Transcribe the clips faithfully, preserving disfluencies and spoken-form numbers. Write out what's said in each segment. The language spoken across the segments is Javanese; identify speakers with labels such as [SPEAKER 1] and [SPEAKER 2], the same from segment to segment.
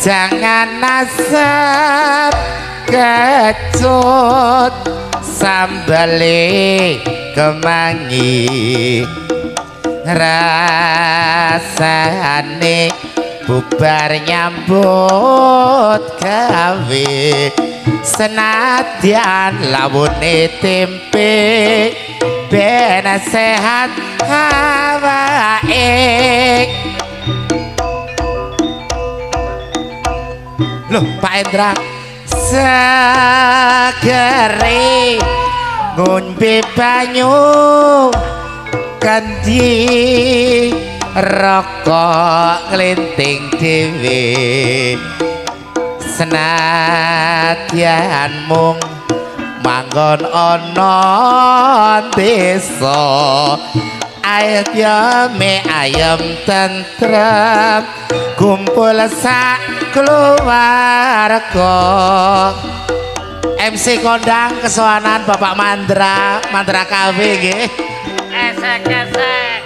[SPEAKER 1] jangan asam kecut sambale kemangi rasane bubar nyambut gawe senadyan lawune tempe ben sehat awake. Loh Pak Endra segere ngombe banyu kandi rokok nglinting dhewe senadyan mung manggon ana desa ayame ayam tentrem kumpul sak keluarga. M C kondang kesoanan Bapak Mandra Mandra K W nggih. Esek-esek.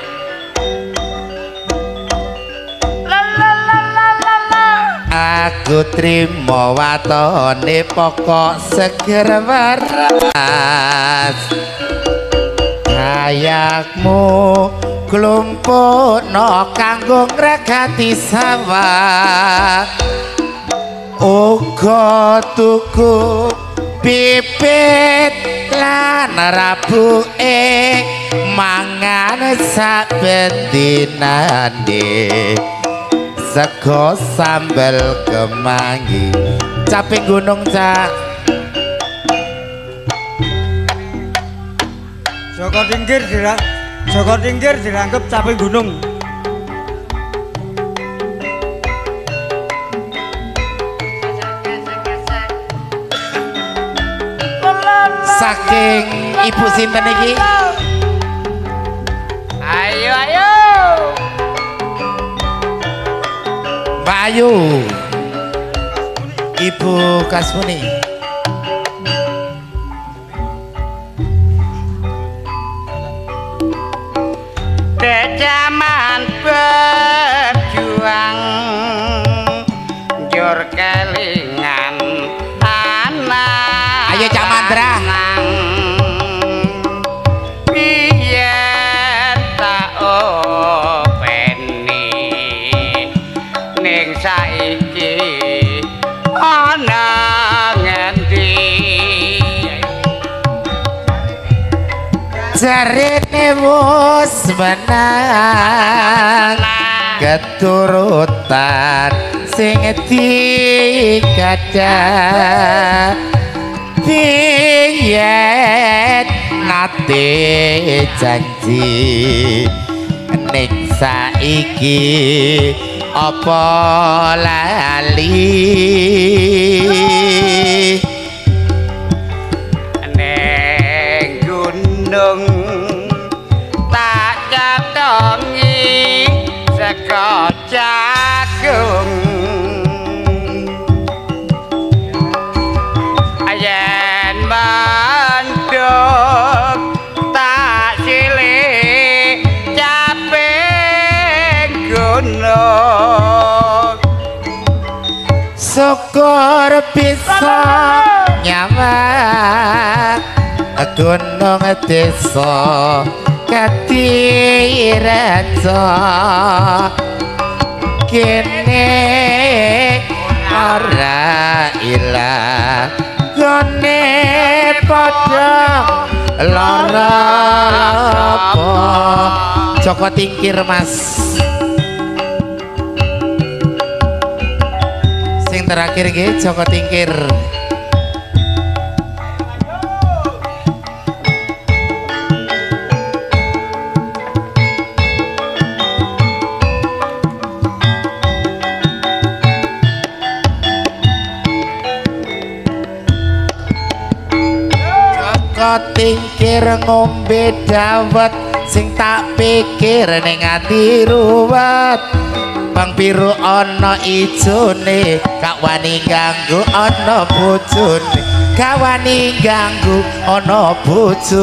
[SPEAKER 1] Aku trimo watone pokok seger waras kayakmu klumpukno kanggo ngregati sawah uga tuku bibit lan rabuke mangan saben dinane sego sambel kemangi caping gunung cak
[SPEAKER 2] Joko Tingkir dirang Joko Tingkir diranggep caping gunung
[SPEAKER 1] saking ibu sinten iki ayo ayo Mbak Ayu Ibu Kasmuni
[SPEAKER 3] Dejaman berjuang jur kelingan anak
[SPEAKER 1] ayo Cak Mandra
[SPEAKER 3] biyen tak openi ning saiki ana ngendi
[SPEAKER 1] jarene wis menang keturutan sing dikaca biyen nate janji ning saiki apa lali
[SPEAKER 3] ning gunung tak katongi saka jagung ayen mandhog tak silih caping gunung
[SPEAKER 1] syukur bisa nyawak gunung desa Katirejo kene ora ilang gone padha lara apa Joko Tingkir Mas sing terakhir nggih Joko Tingkir Tingkir ngombe dawet sing tak pikir ning ati ruwet bang biru ana ijone gak wani ganggu ana bojone gak wani ganggu ana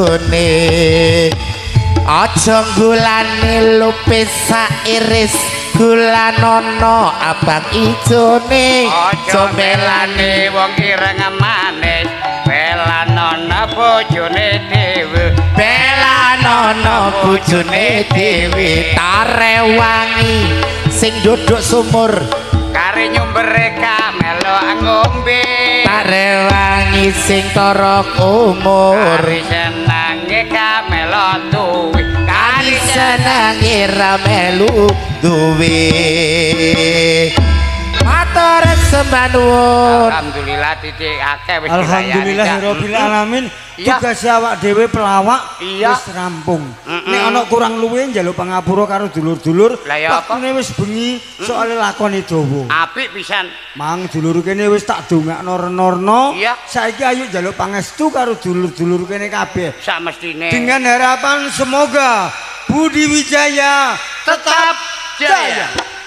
[SPEAKER 1] bojone aja nggulani lupis sairis gula nono abang ijone
[SPEAKER 3] aja belane wong ireng manis belanono bojone dhewe
[SPEAKER 1] belanono bojone dhewe tarewangi sing duduk sumur
[SPEAKER 3] kare nyumbere kamelo ngombe
[SPEAKER 1] tarewangi sing torok umur
[SPEAKER 3] kare senange kamelo duwe
[SPEAKER 1] kare senange ramelu duwe matur sembah nuwun
[SPEAKER 3] alhamdulillah titik akeh wis
[SPEAKER 2] alhamdulillahirabbil alamin tugas awak dhewe pelawak wis rampung nek ana kurang luwih njaluk pangapura karo dulur-dulur waktune wis bengi soal lakone dawa
[SPEAKER 3] apik pisan
[SPEAKER 2] mang dulur kene wis tak dongakno rena-rena saiki ayo njaluk pangestu karo dulur-dulur kene kabeh
[SPEAKER 3] sak mestine
[SPEAKER 2] dengan harapan semoga Budi Wijaya tetap jaya.